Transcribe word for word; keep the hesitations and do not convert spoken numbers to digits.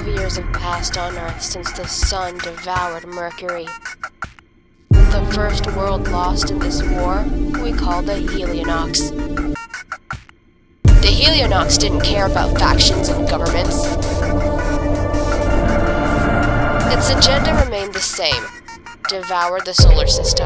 Twelve years have passed on Earth since the sun devoured Mercury. The first world lost in this war we call the Helionox. The Helionox didn't care about factions and governments. Its agenda remained the same: devour the solar system.